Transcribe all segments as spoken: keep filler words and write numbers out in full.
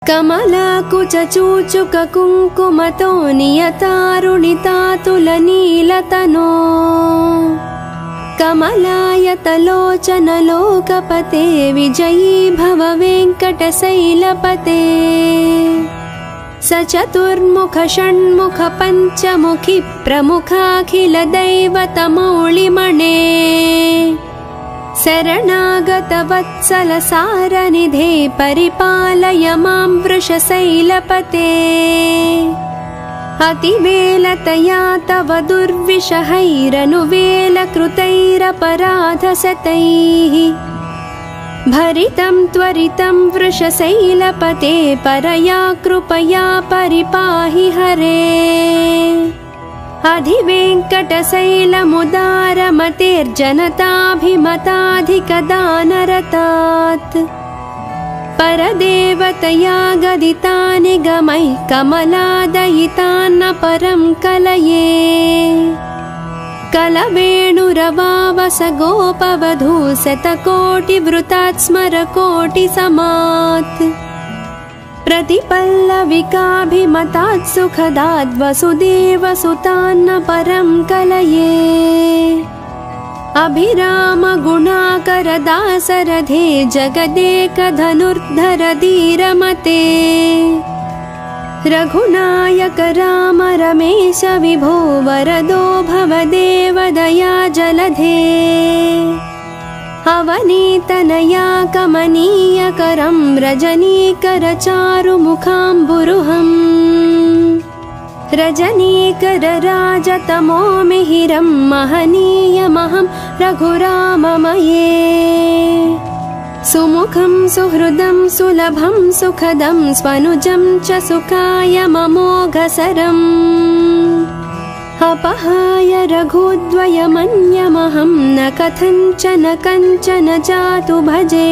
कमलाकुचूचुक कुङ्कुमतो नियतारुणितातुलनीलतनो कमलायतलोचन लोकपते विजयी भव वेङ्कटशैलपते स चतुर्मुख षण्मुख पञ्चमुखि प्रमुखाखिल दैवतमौलिमणे शरणागत वत्सल सारनिधे परिपालय मां वृषशैलपते अतिवेलतया तव दुर्विषहैरनुवेलकृतैरपराधशतैः भरितं त्वरितं वृषशैलपते परया कृपया परिपाहि हरे अधिवेङ्कटशैलमुदारमतेर्जनताभिमताधिकदानरतात् परदेवतया गदितानि गमैः कमलादयितान्न परं कलये कलवेणुरवावस गोपवधू शतकोटिवृतात् स्मरकोटिसमात् प्रतिपल्लविकाभिमतात् सुखदात् वसुदेवसुतान्न परं कलये अभिराम गुणाकर दासरथे जगदेकधनुर्धर धीरमते रघुनायक राम रमेश विभो वरदो भवदेव दया जलधे अवनीतनया कमनीयकरं रजनीकर चारुमुखाम्बुरुहम् रजनीकर राजतमो मिहिरं महनीयमहं रघुराममये सुमुखं सुहृदं सुलभं सुखदं स्वनुजं च सुखाय ममोघसरम् अपहाय रघुद्वयमन्यमहं न कथञ्चन कञ्चन जातु भजे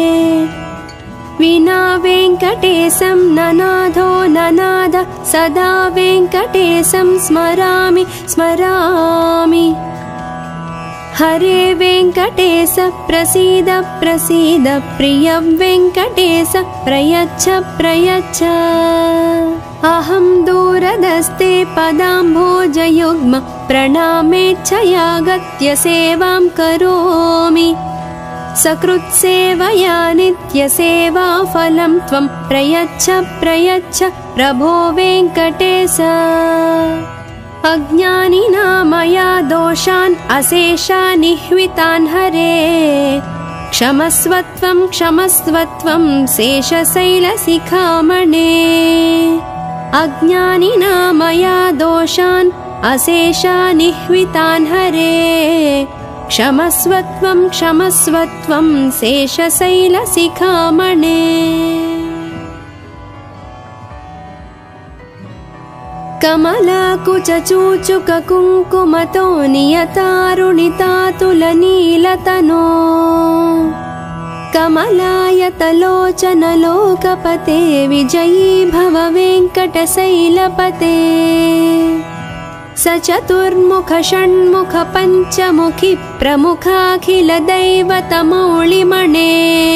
विना वेङ्कटेशं ननाथो ननाद सदा वेङ्कटेशं स्मरामि स्मरामि हरे वेङ्कटेश प्रसीद प्रसीद प्रिय वेङ्कटेश प्रयच्छ प्रयच्छ अहं दूरदस्ते पदाम्भोजयुग्म प्रणामेच्छयागत्य सेवां करोमि सकृत्सेवया नित्यसेवाफलं त्वं प्रयच्छ प्रयच्छ प्रभो वेङ्कटेश अज्ञानिना मया दोषान् अशेषान् निह्वितान् हरे क्षमस्वत्वं क्षमस्वत्वं शेषशैलशिखामणे अज्ञानिना मया दोषान् अशेषान् निह्वितान् हरे क्षमस्वत्वं क्षमस्वत्वं शेषशैलशिखामणे कमलाकुचूचुक कुङ्कुमतो नियतारुणितातुलनीलतनो कमलायतलोचन लोकपते विजयी भव वेङ्कटशैलपते स चतुर्मुख षण्मुख पञ्चमुखि प्रमुखाखिल दैवतमौलिमणे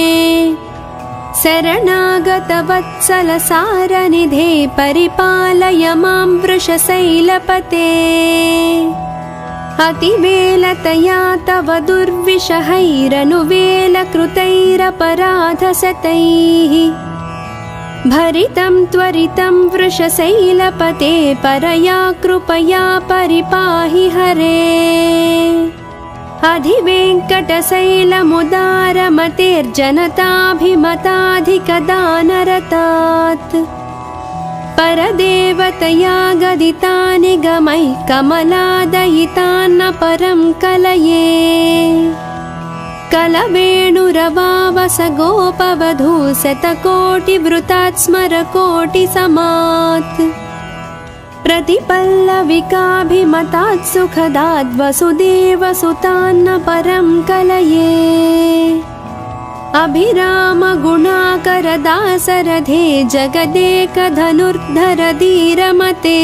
शरणागत वत्सल सारनिधे परिपालय मां वृषशैलपते अतिवेलतया तव दुर्विषहैरनुवेलकृतैरपराधशतैः भरितं त्वरितं वृषशैलपते परया कृपया परिपाहि हरे अधिवेङ्कटशैलमुदारमतेर्जनताभिमताधिकदानरतात् परदेवतया गदितानि गमैः कमलादयितान्न परं कलये कलवेणुरवावस गोपवधू शतकोटिवृतात् स्मरकोटिसमात् प्रतिपल्लविकाभिमतात् सुखदात् वसुदेवसुतान्न परं कलये अभिराम गुणाकर दासरथे जगदेकधनुर्धर धीरमते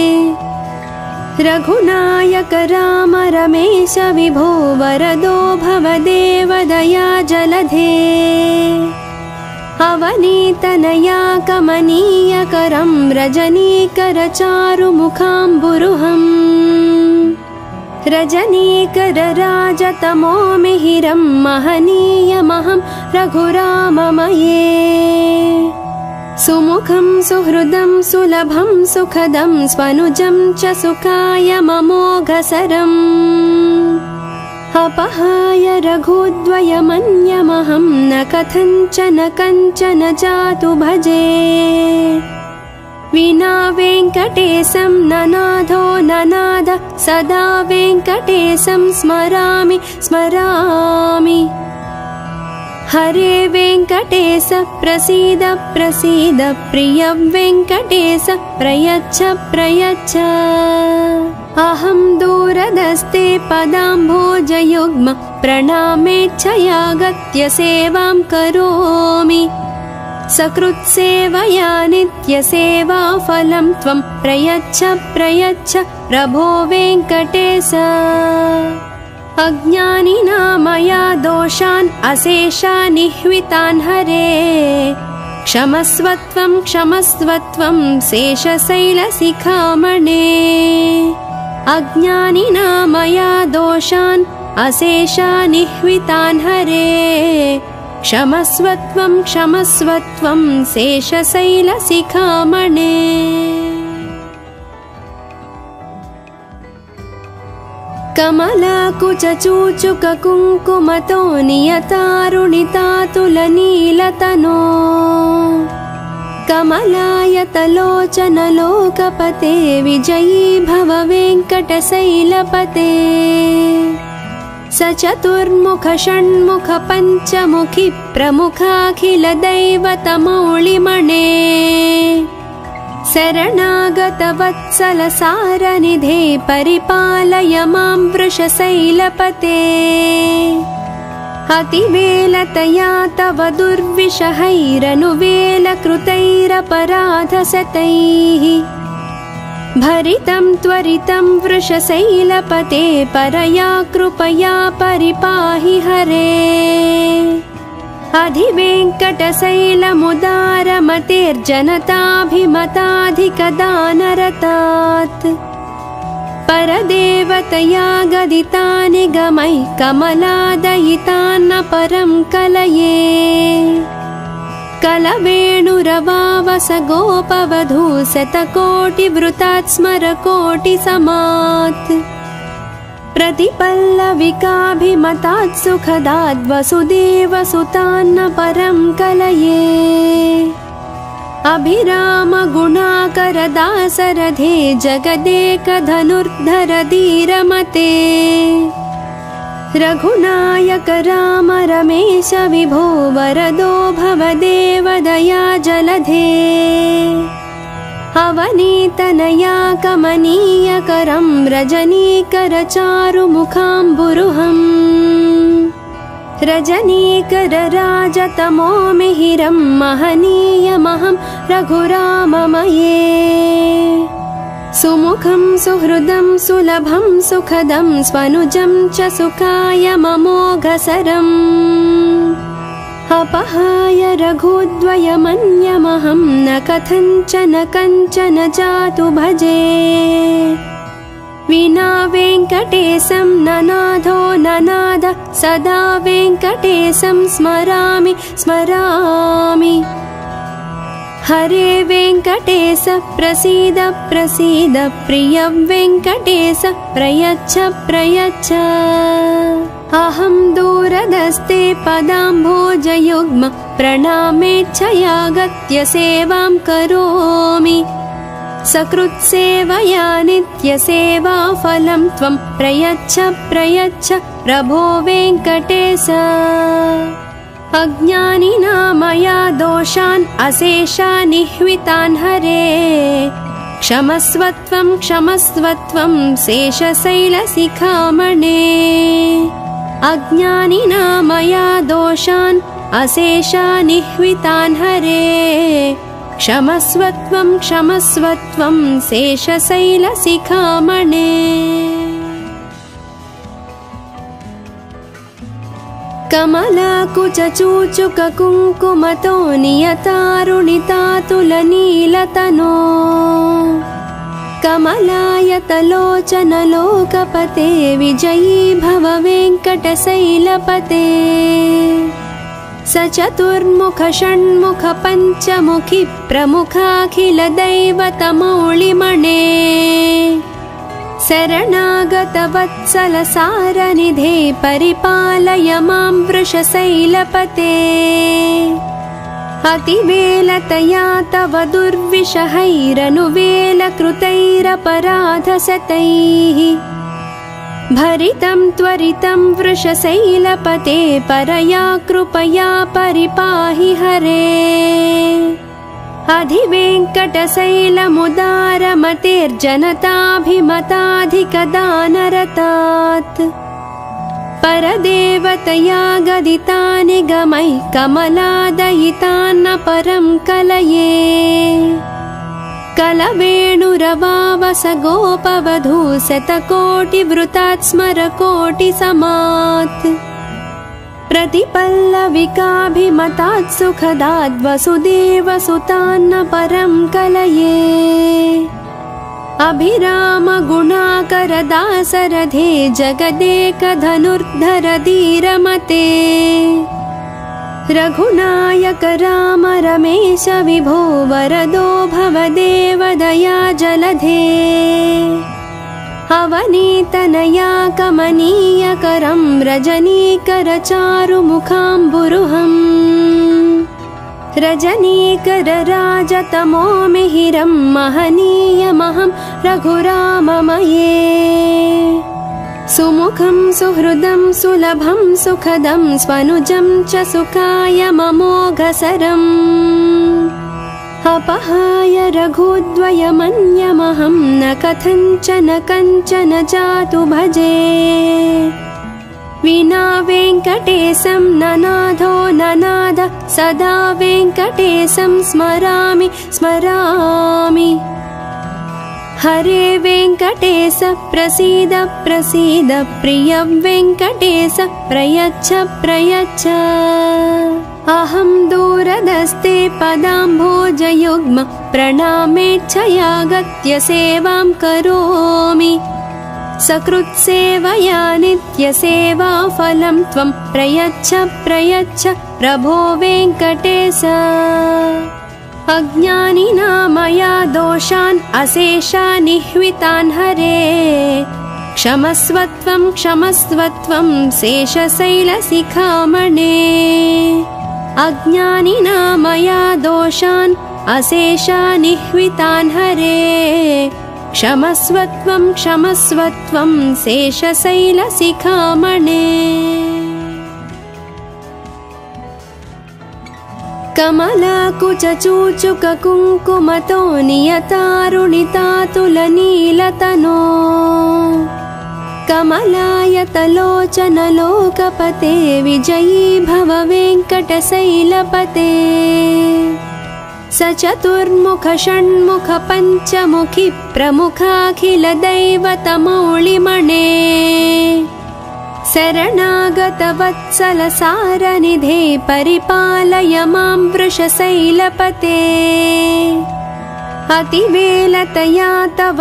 रघुनायक राम रमेश विभो वरदो भवदेव दया जलधे अवनीतनया कमनीयकरं रजनीकरचारुमुखाम्बुरुहम् रजनीकरराजतमो मिहिरं महनीयमहं रघुराममये सुमुखं सुहृदं सुलभं सुखदं स्वनुजं च सुखायममोघसरम् अपहाय रघुद्वयमन्यमहं न कथञ्चन कञ्चन जातु भजे विना वेङ्कटेशं ननाथो ननाद सदा वेङ्कटेशं स्मरामि स्मरामि हरे वेङ्कटेश प्रसीद प्रसीद प्रिय वेङ्कटेश प्रयच्छ प्रयच्छ अहं दूरदस्ते पदाम्भोजयुग्म प्रणामेच्छयागत्य सेवां करोमि सकृत्सेवया नित्यसेवाफलं त्वं प्रयच्छ प्रयच्छ प्रभो वेङ्कटेश अज्ञानिना मया दोषान् अशेषानिह्वितान् हरे क्षमस्वत्वं क्षमस्वत्वं शेषशैलशिखामणे अज्ञानिना मया दोषान् अशेषानिह्वितान् हरे क्षमस्वत्वं क्षमस्वत्वं शेषशैलशिखामणे कमलाकुचूचुककुङ्कुमतो नियतारुणितातुलनीलतनो कमलायतलोचनलोकपते विजयी भव वेङ्कटशैलपते सचतुर्मुख षण्मुख पञ्चमुखि प्रमुखाखिलदैवतमौलिमणे शरणागतवत्सलसारनिधे परिपालय मां वृषशैलपते अतिवेलतया तव दुर्विषहैरनुवेलकृतैरपराधशतैः भरितं त्वरितं वृषशैलपते परया कृपया परिपाहि हरे अधिवेङ्कटशैलमुदारमतेर्जनताभिमताधिकदानरतात् परदेवतया गदितानि गमैः कमलादयितान्न परं कलये कलवेणुरवावस गोपवधू शतकोटिवृतात् स्मरकोटिसमात् प्रतिपल्लविकाभिमतात् सुखदाद् वसुदेवसुतान्न परं कलये अभिरामगुणाकरदासरथे जगदेकधनुर्धर धीरमते रघुनायक राम रमेश विभो वरदो भवदेव दया जलधे अवनीतनया कमनीयकरं रजनीकरचारुमुखाम्बुरुहम् रजनीकरराजतमो मिहिरं महनीयमहं रघुराममये सुमुखं सुहृदं सुलभं सुखदं स्वनुजं च सुखायममोघसरम् अपहाय रघुद्वयमन्यमहं न कथञ्चन कञ्चन जातु भजे विना वेङ्कटेशं ननाथो ननाद सदा वेङ्कटेशं स्मरामि स्मरामि हरे वेङ्कटेश प्रसीद प्रसीद प्रिय वेङ्कटेश प्रयच्छ प्रयच्छ अहं दूरदस्ते पदाम्भोजयुग्म प्रणामेच्छयागत्य सेवां करोमि सकृत्सेवया नित्यसेवाफलं त्वं प्रयच्छ प्रयच्छ प्रभो वेङ्कटेश अज्ञानिना मया दोषान् अशेषानिह्वितान् हरे क्षमस्वत्वं क्षमस्वत्वं शेषशैलशिखामणे अज्ञानिना मया दोषान् अशेषानिह्वितान् हरे क्षमस्वत्वं क्षमस्वत्वं शेषशैलशिखामणे कमलाकुचूचुककुङ्कुमतो नियतारुणितातुलनीलतनो कमलायतलोचनलोकपते विजयी भव वेङ्कटशैलपते सचतुर्मुख षण्मुख पञ्चमुखि प्रमुखाखिलदैवतमौलिमणे शरणागतवत्सलसारनिधे परिपालय मां वृषशैलपते अतिवेलतया तव दुर्विषहैरनुवेलकृतैरपराधशतैः भरितं त्वरितं वृषशैलपते परया कृपया परिपाहि हरे अधिवेङ्कटशैलमुदारमतेर्जनताभिमताधिकदानरतात् परदेवतया गदितानि गमैः कमलादयितान्न परं कलये कलवेणुरवावस गोपवधू शतकोटिवृतात् स्मरकोटिसमात् प्रतिपल्लविकाभिमतात् सुखदाद् वसुदेवसुतान्न परं कलये अभिराम गुणाकर दासरथे जगदेकधनुर्धर धीरमते रघुनायक राम रमेश विभो वरदो भवदेव दया जलधे अवनीतनया कमनीयकरं रजनीकर चारुमुखाम्बुरुहम् रजनीकर राजतमो मिहिरं महनीयमहं रघुराममये सुमुखं सुहृदं सुलभं सुखदं स्वनुजं च सुखाय ममोघसरम् अपहाय रघुद्वयमन्यमहं न कथञ्चन कञ्चन जातु भजे विना वेङ्कटेशं ननाथो ननाद सदा वेङ्कटेशं स्मरामि स्मरामि हरे वेङ्कटेश प्रसीद प्रसीद प्रिय वेङ्कटेश प्रयच्छ प्रयच्छ अहं दूरदस्ते पदाम्भोजयुग्म प्रणामेच्छयागत्य सेवां करोमि सकृत्सेवया नित्यसेवाफलं त्वं प्रयच्छ प्रयच्छ प्रभो वेङ्कटेश अज्ञानिना मया दोषान् अशेषान् निह्वितान् हरे क्षमस्वत्वं क्षमस्वत्वं शेषशैलशिखामणे अज्ञानिना मया दोषान् अशेषान् निह्वितान् हरे क्षमस्वत्वं क्षमस्वत्वं शेषशैलशिखामणे कमलाकुचूचुककुङ्कुमतो नियतारुणितातुलनीलतनो कमलायतलोचनलोकपते विजयी भव वेङ्कटशैलपते सचतुर्मुख षण्मुख पञ्चमुखि प्रमुखाखिलदैवतमौलिमणे शरणागतवत्सलसारनिधे परिपालय मां वृषशैलपते अतिवेलतया तव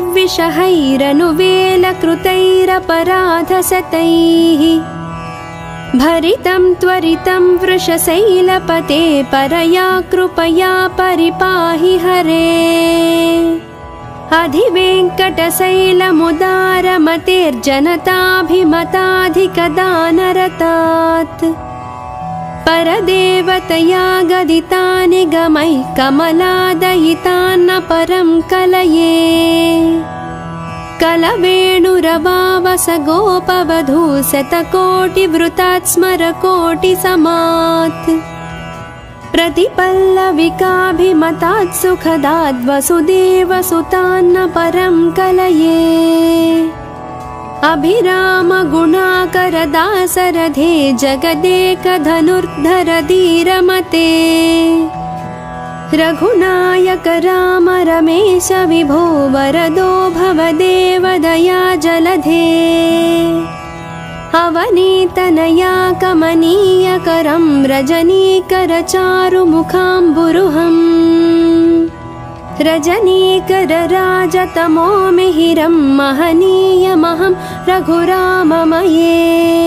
दुर्विषहैरनुवेलकृतैरपराधशतैः भरितं त्वरितं वृषशैलपते परया कृपया परिपाहि हरे अधिवेङ्कटशैलमुदारमतेर्जनताभिमताधिकदानरतात् परदेवतया गदितानि गमैः कमलादयितान्न परं कलये कलवेणुरवावस गोपवधू शतकोटिवृतात् स्मरकोटिसमात् प्रतिपल्लविकाभिमतात् सुखदाद् वसुदेवसुतान्न परं कलये अभिराम गुणाकर दासरथे जगदेकधनुर्धर धीरमते रघुनायक राम रमेश विभो वरदो भवदेव दया जलधे अवनीतनया कमनीयकरं रजनीकरचारुमुखाम्बुरुहम् रजनीकरराजतमो मिहिरं महनीयमहं रघुराममये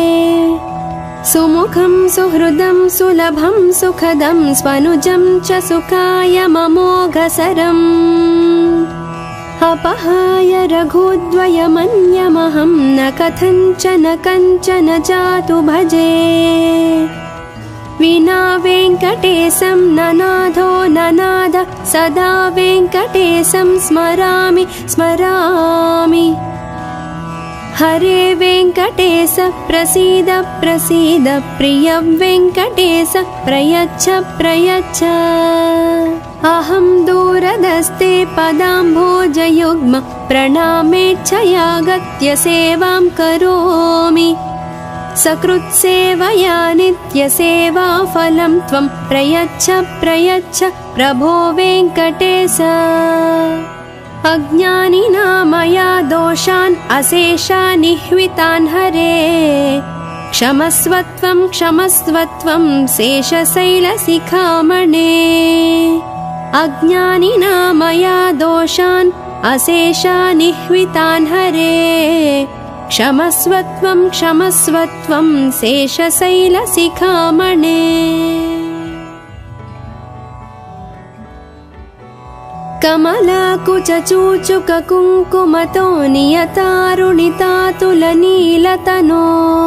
सुमुखं सुहृदं सुलभं सुखदं स्वनुजं च सुखायममोघसरम् अपहाय रघुद्वयमन्यमहं न कथञ्चन कञ्चन जातु भजे विना वेङ्कटेशं ननाथो ननाद सदा वेङ्कटेशं स्मरामि स्मरामि हरे वेङ्कटेश प्रसीद प्रसीद प्रिय वेङ्कटेश प्रयच्छ प्रयच्छ अहं दूरदस्ते पदाम्भोजयुग्म प्रणामेच्छयागत्य सेवां करोमि सकृत्सेवया नित्यसेवाफलं त्वं प्रयच्छ प्रयच्छ प्रभो वेङ्कटेश अज्ञानिना मया दोषान् अशेषान् निह्वितान् हरे क्षमस्वत्वं क्षमस्वत्वं शेषशैलशिखामणे अज्ञानिना मया दोषान् अशेषान् निह्वितान् हरे क्षमस्वत्वं क्षमस्वत्वं शेषशैलशिखामणे कमलाकुचूचुककुङ्कुमतो नियतारुणितातुलनीलतनो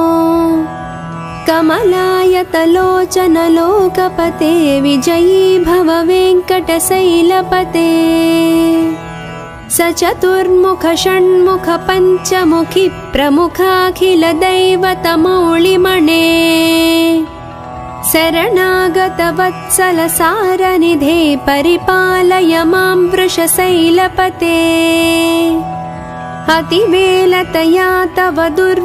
कमलायतलोचनलोकपते विजयी भव वेङ्कटशैलपते सचतुर्मुख षण्मुख पञ्चमुखि प्रमुखाखिलदैवतमौलिमणे शरणागतवत्सलसारनिधे परिपालय मां वृषशैलपते अतिवेलतया तव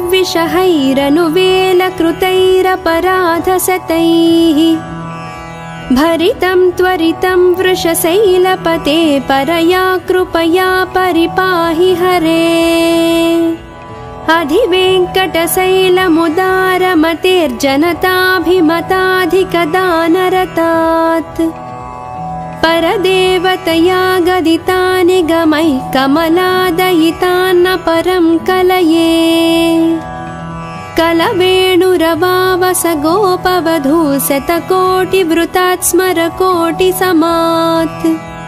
दुर्विषहैरनुवेलकृतैरपराधशतैः भरितं त्वरितं वृषशैलपते परया कृपया परिपाहि हरे अधिवेङ्कटशैलमुदारमतेर्जनताभिमताधिकदानरतात् परदेवतया गदितानि गमैः कमलादयितान्न परं कलये कलवेणुरवावस गोपवधू शतकोटिवृतात् स्मरकोटिसमात्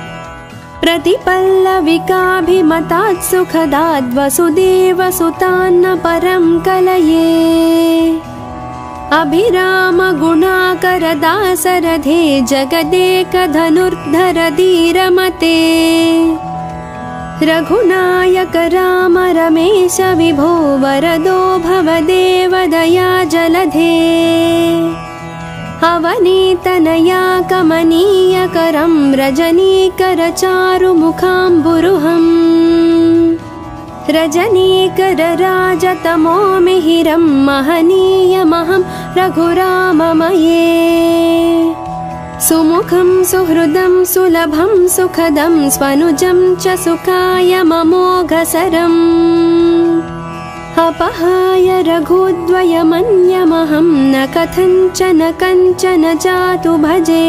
प्रतिपल्लविकाभिमतात् सुखदाद् वसुदेवसुतान्न परं कलये अभिराम गुणाकर दासरथे जगदेकधनुर्धर धीरमते रघुनायक राम रमेश विभो वरदो भवदेव दया जलधे अवनीतनया कमनीयकरं रजनीकरचारुमुखाम्बुरुहम् रजनीकरराजतमो मिहिरं महनीयमहं रघुराममये सुमुखं सुहृदं सुलभं सुखदं स्वनुजं च सुखायममोघसरम् अपहाय रघुद्वयमन्यमहं न कथञ्चन कञ्चन जातु भजे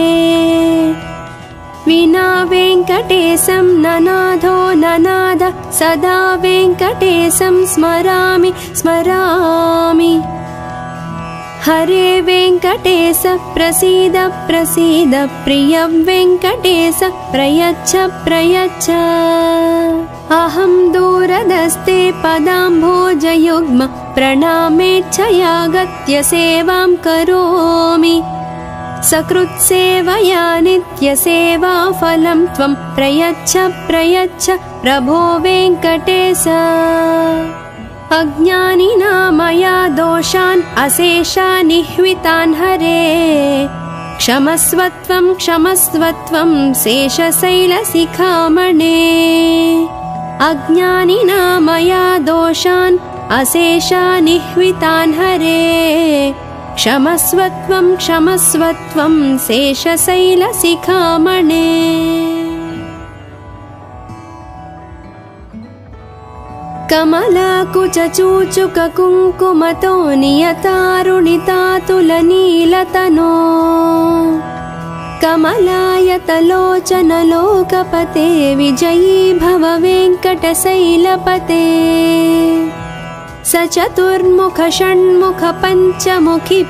विना वेङ्कटेशं ननाथो ननाद सदा वेङ्कटेशं स्मरामि स्मरामि हरे वेङ्कटेश प्रसीद प्रसीद प्रिय वेङ्कटेश प्रयच्छ प्रयच्छ अहं दूरदस्ते पदाम्भोजयुग्म प्रणामेच्छयागत्य सेवां करोमि सकृत्सेवया नित्यसेवाफलं त्वं प्रयच्छ प्रयच्छ प्रभो वेङ्कटेश अज्ञानिना मया दोषान् अशेषान् निह्वितान् हरे क्षमस्वत्वं क्षमस्वत्वं शेषशैलशिखामणे अज्ञानिना मया दोषान् अशेषान् निह्वितान् हरे क्षमस्वत्वं क्षमस्वत्वं शेषशैलशिखामणे कमलाकुचूचुककुङ्कुमतो नियतारुणितातुलनीलतनो कमलायतलोचनलोकपते विजयी भव वेङ्कटशैलपते स चतुर्मुख षण्मुख पञ्चमुखि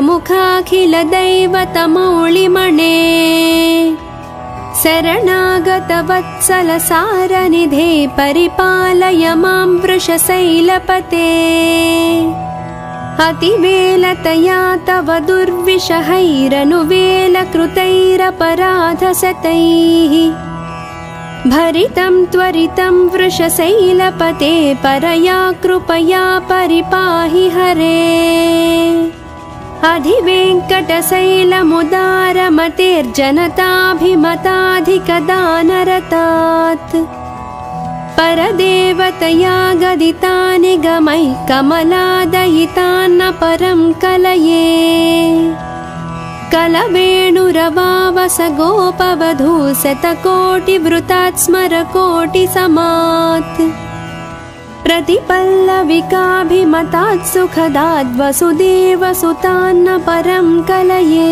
प्रमुखाखिलदैवतमौलिमणे शरणागतवत्सल सारनिधे परिपालय मां वृषशैलपते अतिवेलतया तव दुर्विषहैरनुवेलकृतैरपराधशतैः भरितं त्वरितं वृषशैलपते परया कृपया परिपाहि हरे अधिवेङ्कटशैलमुदारमतेर्जनताभिमताधिकदानरतात् परदेवतया गदितानि गमैः कमलादयितान्न परं कलये कलवेणुरवावस गोपवधू शतकोटिवृतात् स्मरकोटिसमात् प्रतिपल्लविकाभिमतात् सुखदात् वसुदेवसुतान्न परं कलये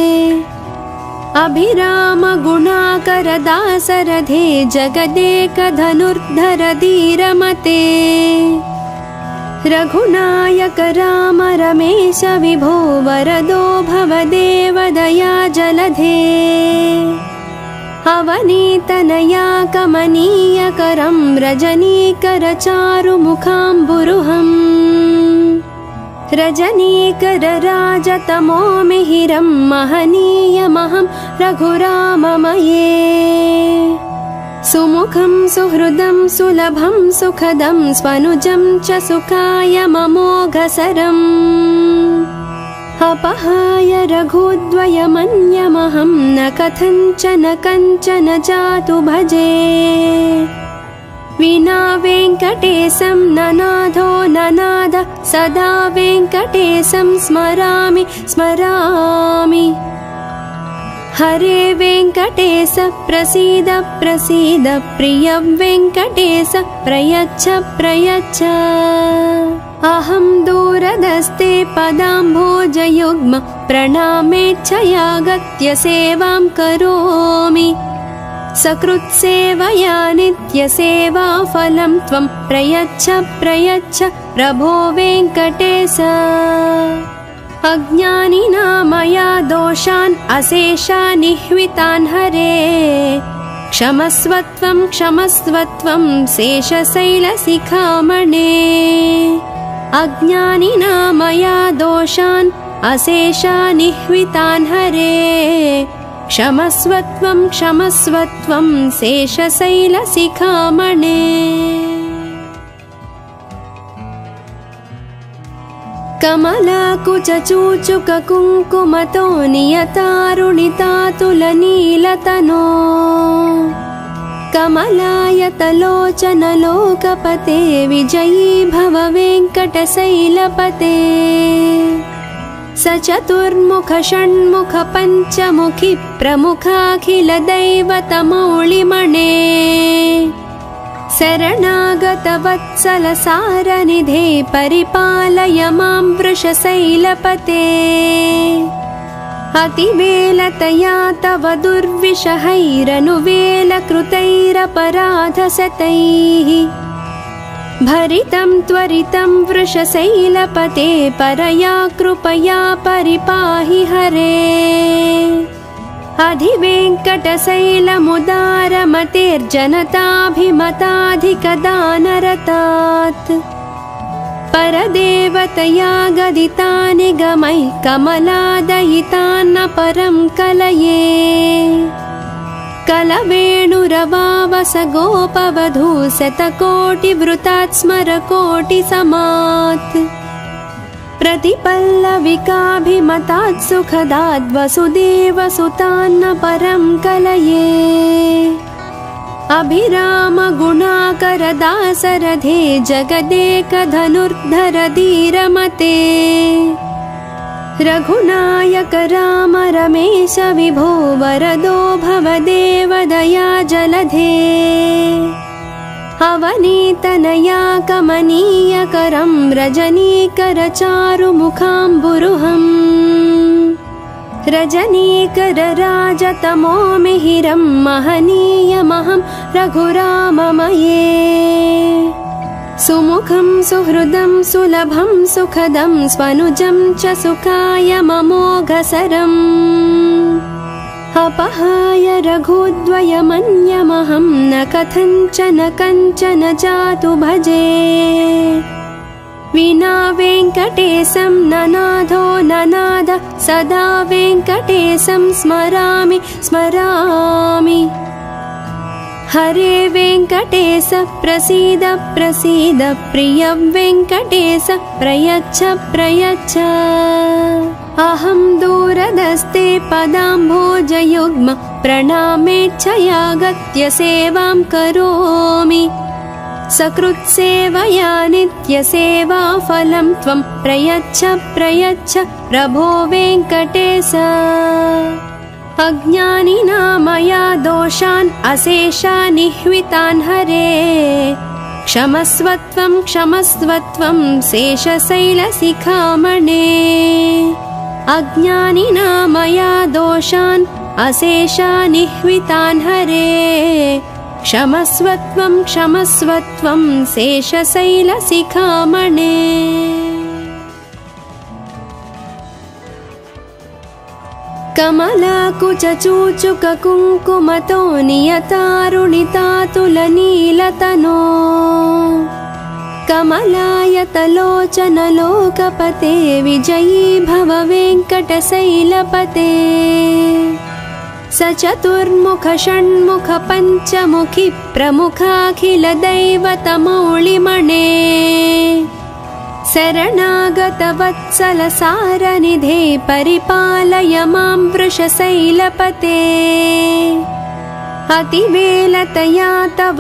अभिरामगुणाकरदासरथे जगदेकधनुर्धर धीरमते रघुनायक राम रमेश विभो वरदो भवदेव दया जलधे अवनीतनया कमनीयकरं रजनीकरचारुमुखाम्बुरुहम् रजनीकरराजतमो मिहिरं महनीयमहं रघुराममये सुमुखं सुहृदं सुलभं सुखदं स्वनुजं च सुखाय ममोघसरम् अपहाय रघुद्वयमन्यमहं न कथञ्चन कञ्चन जातु भजे विना वेङ्कटेशं ननाथो ननाद सदा वेङ्कटेशं स्मरामि स्मरामि हरे वेङ्कटेश प्रसीद प्रसीद प्रिय वेङ्कटेश प्रयच्छ प्रयच्छ अहं दूरदस्ते पदाम्भोजयुग्म प्रणामेच्छयागत्य सेवां करोमि सकृत्सेवया नित्यसेवाफलं त्वं प्रयच्छ प्रयच्छ प्रभो वेङ्कटेश अज्ञानिना मया दोषान् अशेषान् निह्वितान् हरे क्षमस्वत्वं क्षमस्वत्वं शेषशैलशिखामणे अज्ञानिना मया दोषान् अशेषान् निह्वितान् हरे क्षमस्वत्वं क्षमस्वत्वं शेषशैलशिखामणे कमलाकुचूचुककुङ्कुमतो नियतारुणितातुलनीलतनो कमलायतलोचनलोकपते विजयी भव वेङ्कटशैलपते स चतुर्मुख षण्मुख पञ्चमुखि प्रमुखाखिलदैवतमौलिमणे शरणागतवत्सल सारनिधे परिपालय मां वृषशैलपते अतिवेलतया तव दुर्विषहैरनुवेलकृतैरपराधशतैः भरितं त्वरितं वृषशैलपते परया कृपया परिपाहि हरे अधिवेङ्कटशैलमुदारमतेर्जनताभिमताधिकदानरतात् परदेवतया गदितानि गमैः कमलादयितान्न परं कलये कलवेणुरवावस गोपवधू शतकोटिवृतात् स्मरकोटिसमात् प्रतिपल्लविकाभिमतात् सुखदात् वसुदेवसुतान्न परं कलये अभिरामगुणाकरदासरथे जगदेकधनुर्धर धीरमते रघुनायक राम रमेश विभो वरदो भवदेव दया जलधे अवनीतनया कमनीयकरं रजनीकरचारुमुखाम्बुरुहम् रजनीकरराजतमो मिहिरं महनीयमहं रघुराममये सुमुखं सुहृदं सुलभं सुखदं स्वनुजं च सुखाय ममोघसरम् अपहाय रघुद्वयमन्यमहं न कथञ्चन कञ्चन जातु भजे विना वेङ्कटेशं ननाथो ननाद सदा वेङ्कटेशं स्मरामि स्मरामि हरे वेङ्कटेश प्रसीद प्रसीद प्रिय वेङ्कटेश प्रयच्छ प्रयच्छ अहं दूरदस्ते पदाम्भोजयुग्म प्रणामेच्छयागत्य सेवां करोमि सकृत्सेवया नित्यसेवाफलं त्वं प्रयच्छ प्रयच्छ प्रभो वेङ्कटेश अज्ञानिना मया दोषान् अशेषानिह्वितान् हरे क्षमस्वत्वं क्षमस्वत्वं शेषशैलशिखामणे अज्ञानिना मया दोषान् अशेषानिह्वितान् हरे क्षमस्वत्वं क्षमस्वत्वं शेषशैलशिखामणे कमलाकुचूचुककुङ्कुमतो नियतारुणितातुलनीलतनो कमलायतलोचनलोकपते विजयी भव वेङ्कटशैलपते सचतुर्मुख षण्मुख पञ्चमुखि प्रमुखाखिलदैवतमौलिमणे शरणागतवत्सल सारनिधे परिपालय मां वृषशैलपते अतिवेलतया तव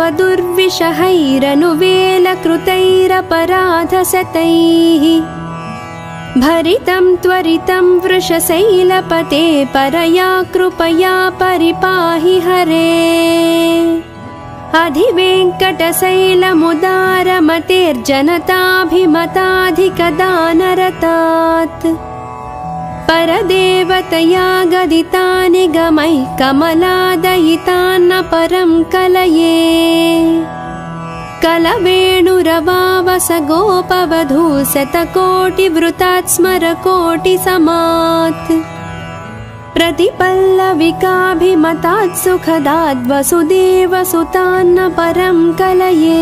दुर्विषहैरनुवेलकृतैरपराधशतैः भरितं त्वरितं वृषशैलपते परया कृपया परिपाहि हरे अधिवेङ्कटशैलमुदारमतेर्जनताभिमताधिकदानरतात् परदेवतया गदितानि गमैः कमलादयितान्न परं कलये कलवेणुरवावस गोपवधू शतकोटिवृतात् स्मरकोटिसमात् प्रतिपल्लविकाभिमतात् सुखदाद् वसुदेवसुतान्न परं कलये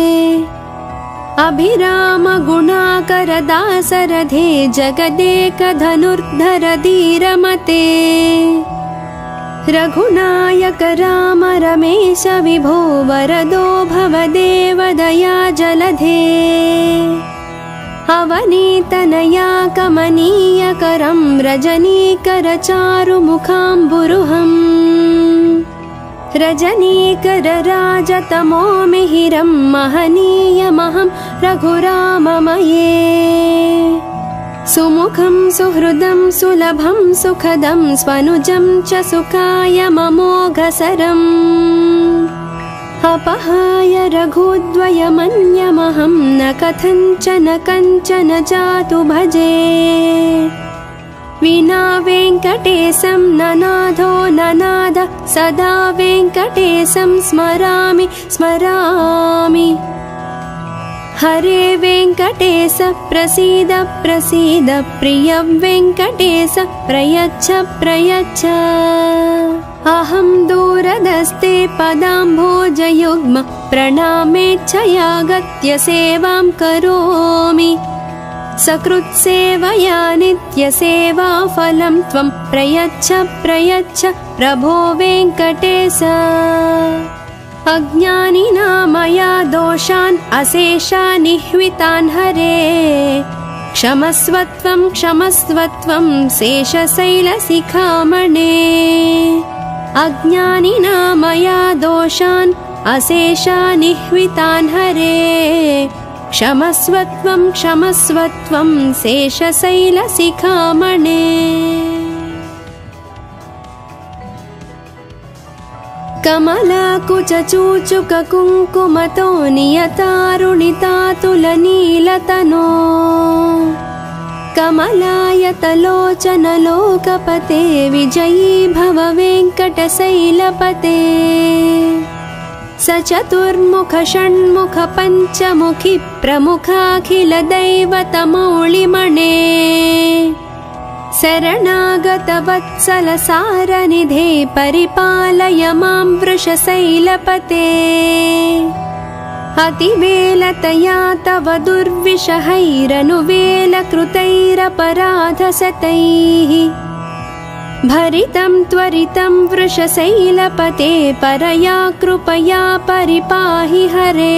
अभिरामगुणाकरदासरथे जगदेकधनुर्धर धीरमते रघुनायक राम रमेश विभो वरदो भवदेव दया जलधे अवनीतनया कमनीयकरं रजनीकरचारुमुखाम्बुरुहम् रजनीकरराजतमो मिहिरं महनीयमहं रघुराममये सुमुखं सुहृदं सुलभं सुखदं स्वनुजं च सुखाय ममोघसरम् अपहाय रघुद्वयमन्यमहं न कथञ्चन कञ्चन जातु भजे विना वेङ्कटेशं ननाथो ननाद सदा वेङ्कटेशं स्मरामि स्मरामि हरे वेङ्कटेश प्रसीद प्रसीद प्रिय वेङ्कटेश प्रयच्छ प्रयच्छ अहं दूरदस्ते पदाम्भोजयुग्म प्रणामेच्छयागत्य सेवां करोमि सकृत्सेवया नित्यसेवाफलं त्वं प्रयच्छ प्रयच्छ प्रभो वेङ्कटेश अज्ञानिना मया दोषान् अशेषानिह्वितान् हरे क्षमस्वत्वं क्षमस्वत्वं शेषशैलशिखामणे अज्ञानिना मया दोषान् अशेषानिह्वितान् हरे क्षमस्वत्वं क्षमस्वत्वं शेषशैलशिखामणे कमलाकुचूचुककुङ्कुमतो नियतारुणितातुलनीलतनो कमलायतलोचनलोकपते विजयी भव वेङ्कटशैलपते स चतुर्मुख षण्मुख पञ्चमुखि प्रमुखाखिलदैवतमौलिमणे शरणागतवत्सलसारनिधे परिपालय मां वृषशैलपते अतिवेलतया तव दुर्विषहैरनुवेलकृतैरपराधशतैः भरितं त्वरितं वृषशैलपते परया कृपया परिपाहि हरे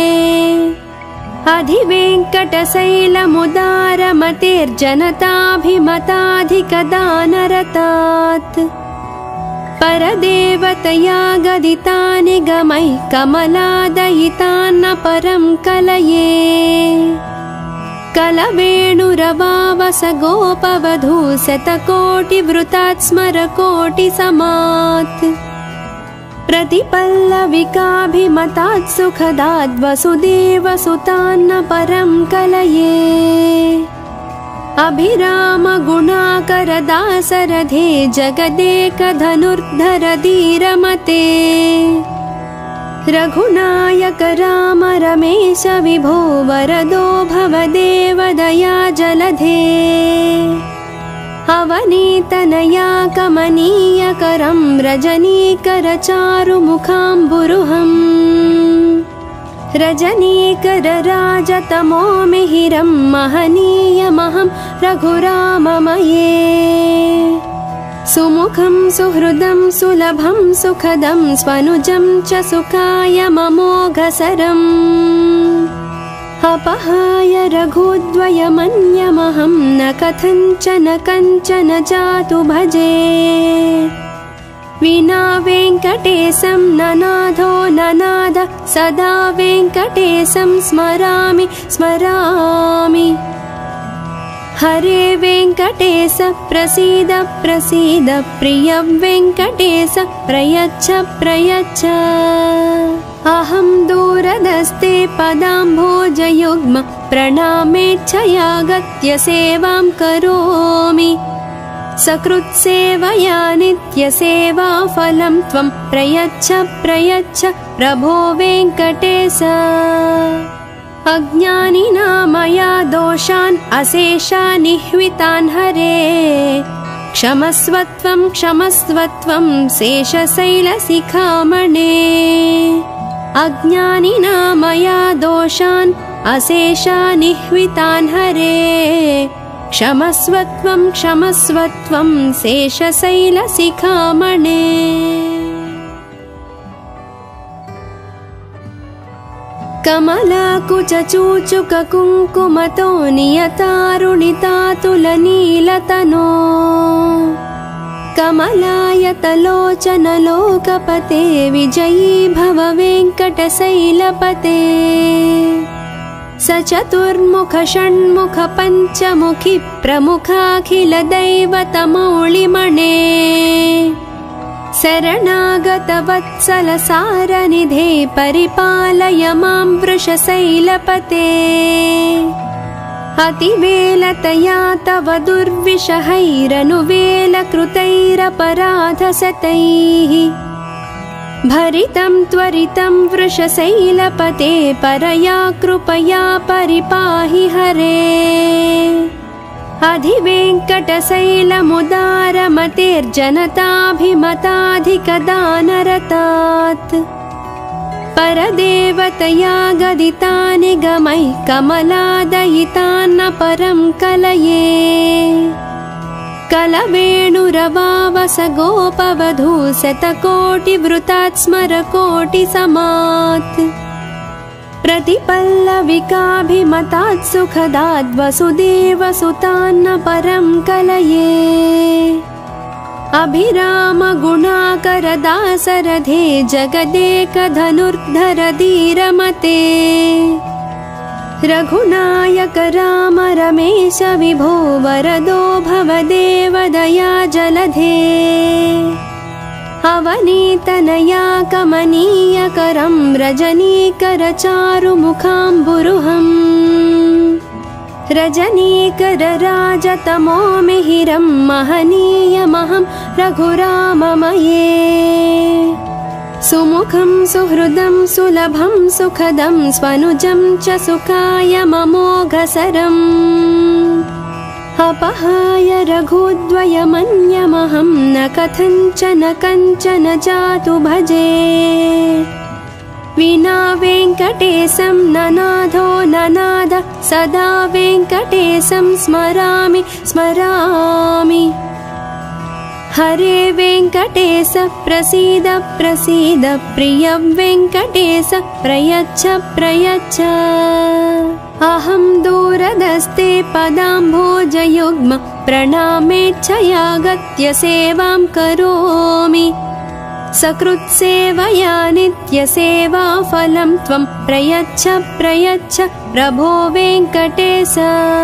अधिवेङ्कटशैलमुदारमतेर्जनताभिमताधिकदानरतात् परदेवतया गदिता निगमैः कमलादयितान्न परं कलये कलवेणुरवावस गोपवधू शतकोटिवृतात् स्मरकोटिसमात् प्रतिपल्लविकाभिमतात् सुखदाद् वसुदेवसुतान्न परं कलये अभिराम गुणाकरदासरथे जगदेकधनुर्धर धीरमते रघुनायक राम रमेश विभो वरदो भवदेव दया जलधे अवनीतनया कमनीयकरं रजनीकरचारुमुखाम्बुरुहम् रजनीकरराजतमो मिहिरं महनीयमहं रघुराममये सुमुखं सुहृदं सुलभं सुखदं स्वनुजं च सुखाय ममोघसरम् अपहाय रघुद्वयमन्यमहं न कथञ्चन कञ्चन जातु भजे विना वेङ्कटेशं ननाथो ननाद सदा वेङ्कटेशं स्मरामि स्मरामि हरे वेङ्कटेश प्रसीद प्रसीद प्रिय वेङ्कटेश प्रयच्छ प्रयच्छ अहं दूरदस्ते पदाम्भोजयुग्म प्रणामेच्छया गत्य सेवां करोमि सकृत्सेवया नित्यसेवाफलं त्वं प्रयच्छ प्रयच्छ प्रभो वेङ्कटेश अज्ञानिना मया दोषान् अशेषान् निह्वितान् हरे क्षमस्वत्वं क्षमस्वत्वं शेषशैलशिखामणे अज्ञानिना मया दोषान् अशेषान् निह्वितान् हरे क्षमस्वत्वं क्षमस्वत्वं शेषशैलशिखामणे कमलाकुचूचुककुङ्कुमतो नियतारुणितातुलनीलतनो कमलायतलोचनलोकपते विजयी भव वेङ्कटशैलपते स चतुर्मुख षण्मुख पञ्चमुखि प्रमुखाखिलदैवतमौलिमणे शरणागतवत्सलसारनिधे परिपालय मां वृषशैलपते अतिवेलतया तव दुर्विषहैरनुवेलकृतैरपराधशतैः भरितं त्वरितं वृषशैलपते परया कृपया परिपाहि हरे अधिवेङ्कटशैलमुदारमतेर्जनताभिमताधिकदानरतात् परदेवतया गदिता निगमैः कमलादयितान्न परं कलये कलवेणुरवावस गोपवधू शतकोटिवृतात् स्मरकोटिसमात् प्रतिपल्लविकाभिमतात् सुखदाद् वसुदेवसुतान्न परं कलये अभिराम गुणाकरदासरथे जगदेकधनुर्धर धीरमते रघुनायक राम रमेश विभो वरदो भवदेव दया जलधे अवनीतनया कमनीयकरं रजनीकरचारुमुखाम्बुरुहम् रजनीकरराजतमो मिहिरं महनीयमहं रघुराममये सुमुखं सुहृदं सुलभं सुखदं स्वनुजं च सुखायममोघसरम् अपहाय रघुद्वयमन्यमहं न कथञ्चन कञ्चन जातु भजे विना वेङ्कटेशं ननाथो ननाद सदा वेङ्कटेशं स्मरामि स्मरामि हरे वेङ्कटेश प्रसीद प्रसीद प्रिय वेङ्कटेश प्रयच्छ प्रयच्छ अहं दूरदस्ते पदाम्भोजयुग्म प्रणामेच्छयागत्य सेवां करोमि सकृत्सेवया नित्यसेवाफलं त्वं प्रयच्छ प्रयच्छ प्रभो वेङ्कटेश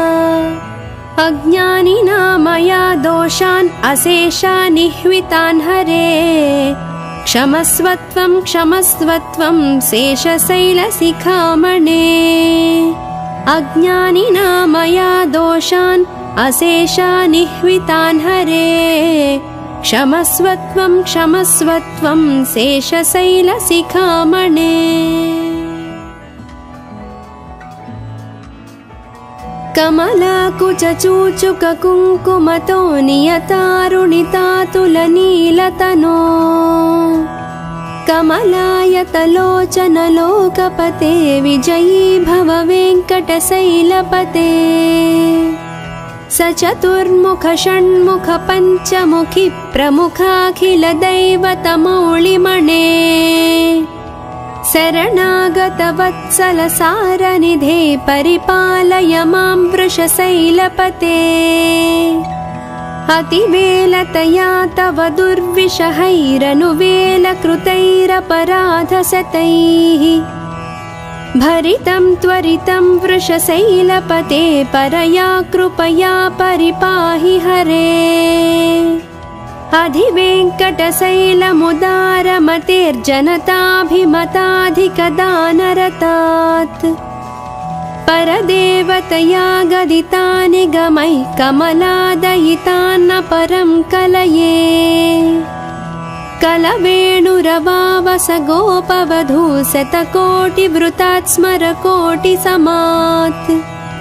अज्ञानिना मया दोषान् अशेषान् निह्वितान् हरे क्षमस्वत्वं क्षमस्वत्वं शेषशैलशिखामणे अज्ञानिना मया दोषान् अशेषान् निह्वितान् हरे क्षमस्वत्वं क्षमस्वत्वं शेषशैलशिखामणे कमलाकुचूचुककुङ्कुमतो नियतारुणितातुलनीलतनो कमलायतलोचनलोकपते विजयी भव वेङ्कटशैलपते सचतुर्मुख षण्मुख पञ्चमुखि प्रमुखाखिलदैवतमौलिमणे शरणागतवत्सल सारनिधे परिपालय मां वृषशैलपते अतिवेलतया तव दुर्विषहैरनुवेलकृतैरपराधशतैः भरितं त्वरितं वृषशैलपते परया कृपया परिपाहि हरे अधिवेङ्कटशैलमुदारमतेर्जनताभिमताधिकदानरतात् परदेवतया गदितानि गमैः कमलादयितान्न परं कलये कलवेणुरवावस गोपवधू शतकोटिवृतात् स्मरकोटिसमात्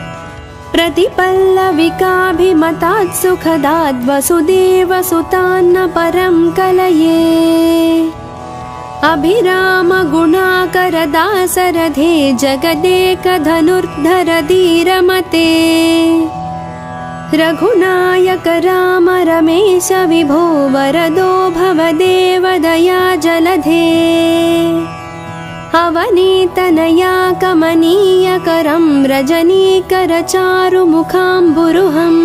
प्रतिपल्लविकाभिमतात् सुखदाद् वसुदेवसुतान्न परं कलये अभिराम गुणाकर दासरथे जगदेकधनुर्धर धीरमते रघुनायक राम रमेश विभो वरदो भवदेव दया जलधे अवनीतनया कमनीयकरं रजनीकरचारुमुखाम्बुरुहम्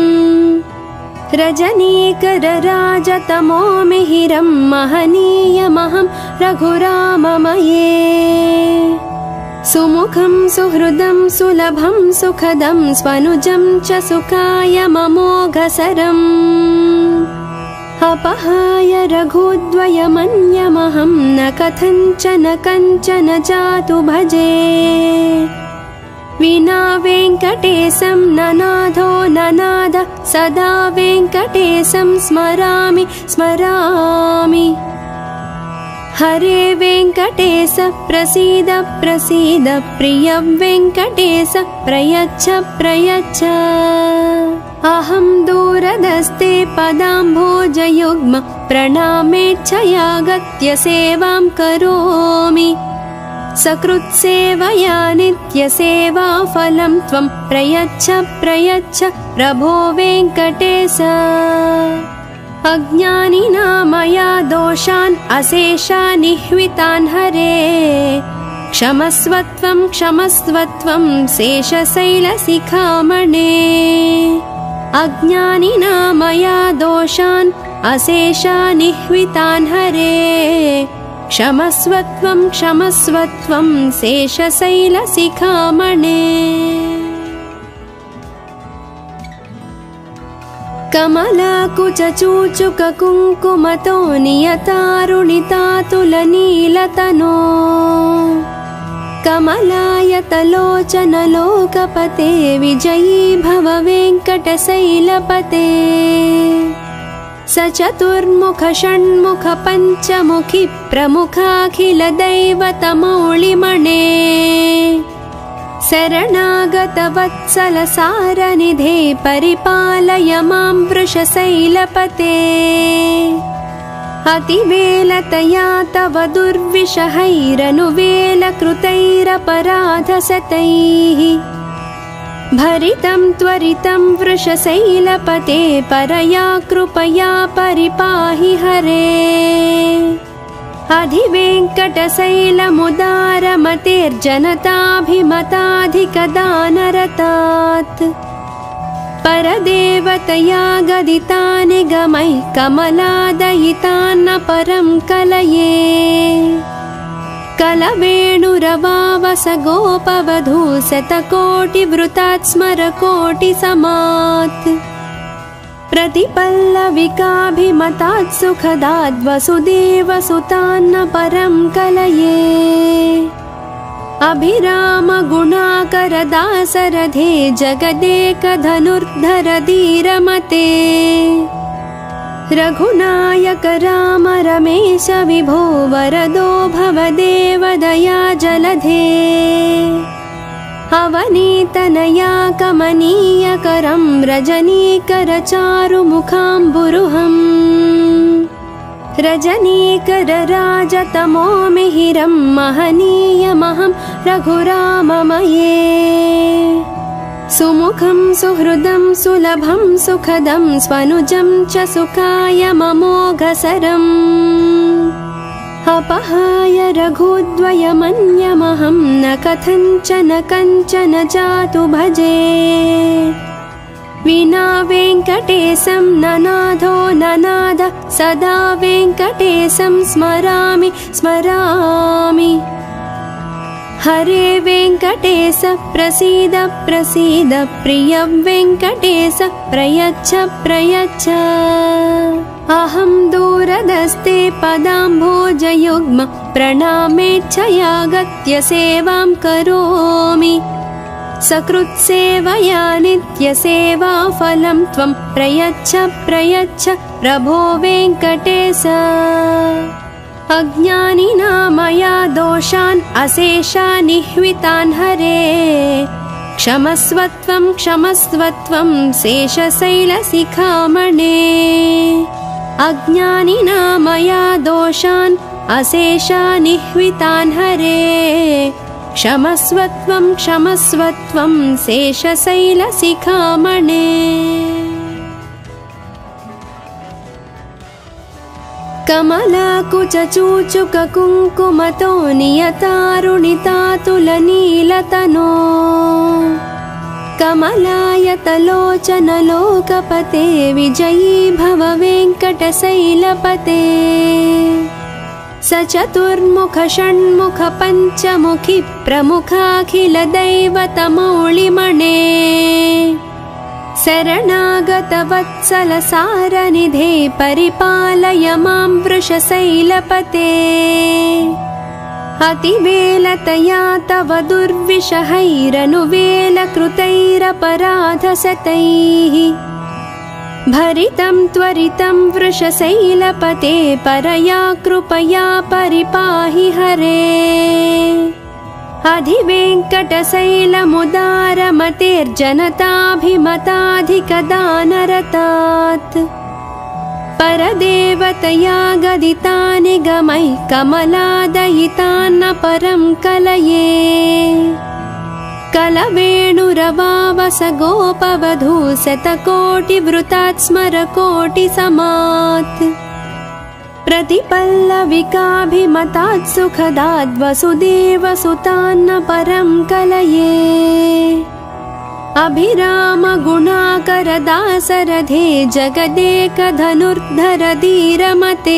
रजनीकरराजतमो मिहिरं महनीयमहं रघुराममये सुमुखं सुहृदं सुलभं सुखदं स्वनुजं च सुखायममोघसरम् अपहाय रघुद्वयमन्यमहं न कथञ्चन कञ्चन जातु भजे विना वेङ्कटेशं ननाथो ननाद सदा वेङ्कटेशं स्मरामि स्मरामि हरे वेङ्कटेश प्रसीद प्रसीद प्रिय वेङ्कटेश प्रयच्छ प्रयच्छ अहं दूरदस्ते पदाम्भोजयुग्म प्रणामेच्छयागत्य सेवां करोमि सकृत्सेवया नित्यसेवाफलं त्वं प्रयच्छ प्रयच्छ प्रभो वेङ्कटेश अज्ञानिना मया दोषान् अशेषान् निह्वितान् हरे क्षमस्वत्वं क्षमस्वत्वं शेषशैलशिखामणे अज्ञानिना मया दोषान् अशेषान् निह्वितान् हरे क्षमस्वत्वं क्षमस्वत्वं शेषशैलशिखामणे कमलाकुचूचुककुङ्कुमतो नियतारुणितातुलनीलतनो कमलायतलोचनलोकपते विजयी भव वेङ्कटशैलपते स चतुर्मुख षण्मुख पञ्चमुखि प्रमुखाखिलदैवतमौलिमणे शरणागतवत्सलसारनिधे परिपालय मां वृषशैलपते अतिवेलतया तव दुर्विषहैरनुवेलकृतैरपराधशतैः भरितं त्वरितं वृषशैलपते परया कृपया परिपाहि हरे अधिवेङ्कटशैलमुदारमतेर्जनताभिमताधिकदानरतात् परदेवतया गदितानिगमैः कमलादयितान्न परं कलये कलवेणुरवावस गोपवधू शतकोटिवृतात् स्मरकोटिसमात् प्रतिपल्लविकाभिमतात् सुखदात् वसुदेवसुतान्न परं कलये अभिराम गुणाकरदासरथे जगदेकधनुर्धर धीरमते रघुनायक राम रमेश विभो वरदो भवदेव दया जलधे अवनीतनया कमनीयकरं रजनीकर चारुमुखाम्बुरुहम् रजनीकर राजतमो मिहिरं महनीयमहं रघुराममये सुमुखं सुहृदं सुलभं सुखदं स्वनुजं च सुखाय ममोघसरम् अपहाय रघुद्वयमन्यमहं न कथञ्चन कञ्चन जातु भजे विना वेङ्कटेशं ननाथो ननाद सदा वेङ्कटेशं स्मरामि स्मरामि हरे वेङ्कटेश प्रसीद प्रसीद प्रिय वेङ्कटेश प्रयच्छ प्रयच्छ अहं दूरदस्ते पदाम्भोजयुग्म प्रणामेच्छयागत्य सेवां करोमि सकृत्सेवया नित्यसेवाफलं त्वं प्रयच्छ प्रयच्छ प्रभो वेङ्कटेश अज्ञानिना मया दोषान् अशेषान् निह्वितान् हरे क्षमस्वत्वं क्षमस्वत्वं शेषशैलशिखामणे अज्ञानिना मया दोषान् अशेषान् निह्वितान् हरे क्षमस्वत्वं क्षमस्वत्वं शेषशैलशिखामणे कमलाकुचूचुककुङ्कुमतो नियतारुणितातुलनीलतनो कमलायतलोचनलोकपते विजयी भव वेङ्कटशैलपते स चतुर्मुख षण्मुख पञ्चमुखि प्रमुखाखिलदैवतमौलिमणे शरणागतवत्सलसारनिधे परिपालय मां वृषशैलपते अतिवेलतया तव दुर्विषहैरनुवेलकृतैरपराधशतैः भरितं त्वरितं वृषशैलपते परया कृपया परिपाहि हरे अधिवेङ्कटशैलमुदारमतेर्जनताभिमताधिकदानरतात् परदेवतया गदितानिगमैः कमलादयितान्न परं कलये कलवेणुरवावस गोपवधू शतकोटिवृतात् स्मरकोटिसमात् प्रतिपल्लविकाभिमतात् सुखदात् वसुदेवसुतान्न परं कलये अभिराम गुणाकरदासरथे जगदेकधनुर्धर धीरमते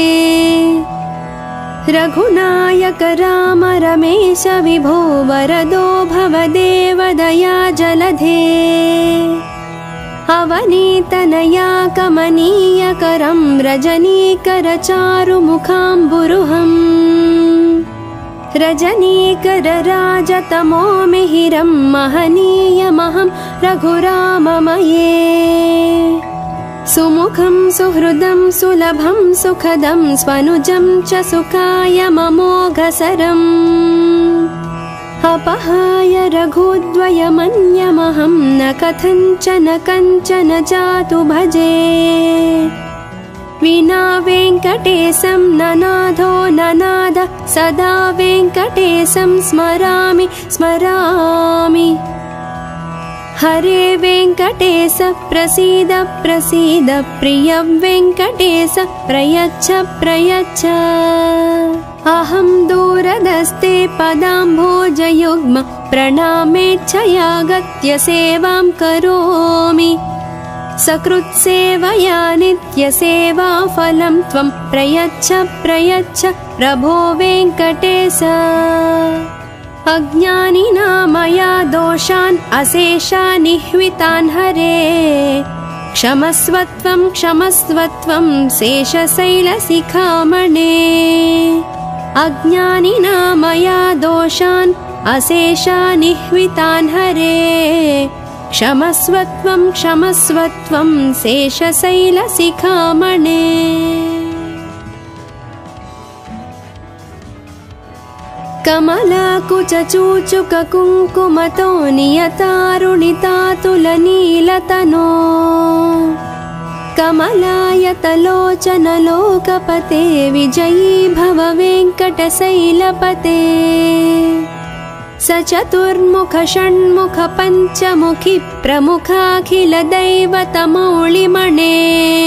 रघुनायक राम रमेश विभो वरदो भवदेव दया जलधे अवनीतनया कमनीयकरं रजनीकरचारुमुखाम्बुरुहम् रजनीकरराजतमो मिहिरं महनीयमहं रघुराममये सुमुखं सुहृदं सुलभं सुखदं स्वनुजं च सुखायममोघसरम् अपहाय रघुद्वयमन्यमहं न कथञ्चन कञ्चन जातु भजे विना वेङ्कटेशं ननाथो ननाद सदा वेङ्कटेशं स्मरामि स्मरामि हरे वेङ्कटेश प्रसीद प्रसीद प्रिय वेङ्कटेश प्रयच्छ प्रयच्छ अहं दूरदस्ते पदाम्भोजयुग्म प्रणामेच्छयागत्य सेवां करोमि सकृत्सेवया नित्यसेवाफलं त्वं प्रयच्छ प्रयच्छ प्रभो वेङ्कटेश अज्ञानिना मया दोषान् अशेषानिह्वितान् हरे क्षमस्वत्वं क्षमस्वत्वं शेषशैलशिखामणे अज्ञानिना मया दोषान् अशेषानिह्वितान् हरे क्षमस्वत्वं क्षमस्वत्वं शेषशैलशिखामणे कमलाकुचूचुककुङ्कुमतो नियतारुणितातुलनीलतनो कमलायतलोचनलोकपते विजयी भव वेङ्कटशैलपते स चतुर्मुख षण्मुख पञ्चमुखी प्रमुखाखिलदैवतमौलिमणे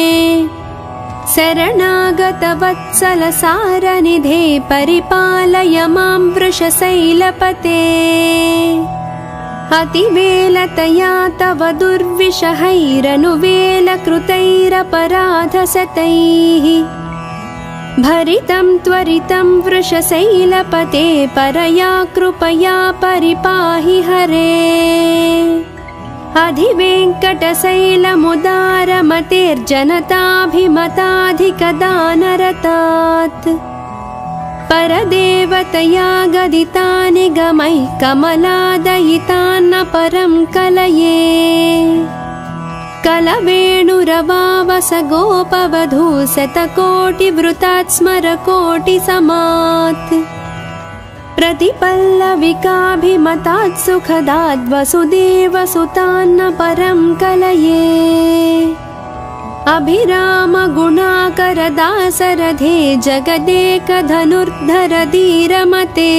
शरणागतवत्सलसारनिधे परिपालय मां वृषशैलपते अतिवेलतया तव दुर्विषहैरनुवेलकृतैरपराधशतैः भरितं त्वरितं वृषशैलपते परया कृपया परिपाहि हरे अधिवेङ्कटशैलमुदारमतेर्जनताभिमताधिकदानरतात् परदेवतया गदितानि गमैः कमलादयितान्न परं कलये कलवेणुरवावस गोपवधू शतकोटिवृतात् स्मरकोटिसमात् प्रतिपल्लविकाभिमतात् सुखदात् वसुदेवसुतान्न परं कलये अभिरामगुणाकरदासरथे जगदेकधनुर्धर धीरमते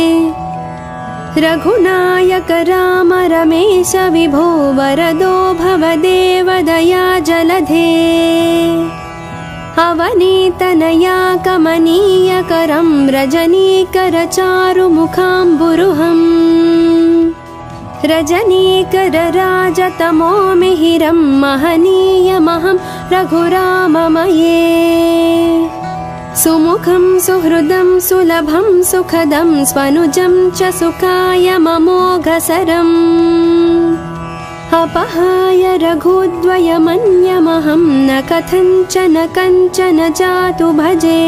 रघुनायक राम रमेश विभो वरदो भवदेव दया जलधे अवनीतनया कमनीयकरं रजनीकरचारुमुखाम्बुरुहम् रजनीकरराजतमो मिहिरं महनीयमहं रघुराममये सुमुखं सुहृदं सुलभं सुखदं स्वनुजं च सुखायममोघसरम् अपहाय रघुद्वयमन्यमहं न कथञ्चन कञ्चन जातु भजे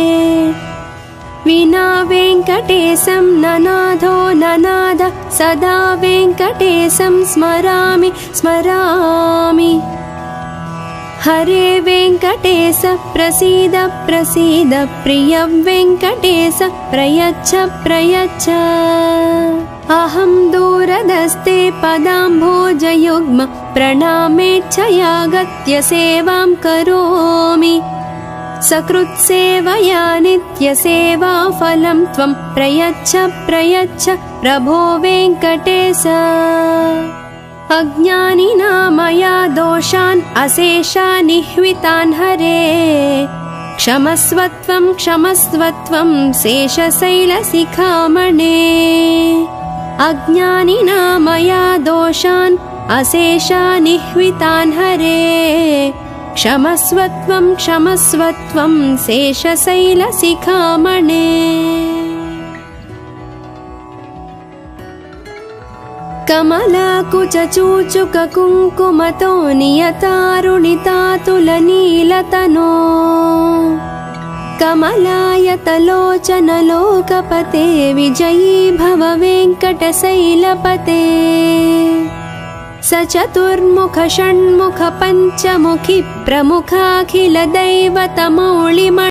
विना वेङ्कटेशं ननाथो ननाद सदा वेङ्कटेशं स्मरामि स्मरामि हरे वेङ्कटेश प्रसीद प्रसीद प्रिय वेङ्कटेश प्रयच्छ प्रयच्छ अहं दूरदस्ते पदाम्भोजयुग्म प्रणामेच्छयागत्य सेवां करोमि सकृत्सेवया नित्यसेवाफलं त्वं प्रयच्छ प्रयच्छ प्रभो वेङ्कटेश अज्ञानिना मया दोषान् अशेषानिह्वितान् हरे क्षमस्वत्वं क्षमस्वत्वं शेषशैलशिखामणे अज्ञानिना मया दोषान् अशेषानिह्वितान् हरे क्षमस्वत्वं क्षमस्वत्वं शेषशैलशिखामणे कमलाकुचूचुक कुङ्कुमतो नियतारुणितातुलनीलतनो कमलायतलोचन लोकपते विजयी भव वेङ्कटशैलपते सचतुर्मुख षण्मुख पञ्चमुखि प्रमुखाखिल दैवतमौळिमण्डल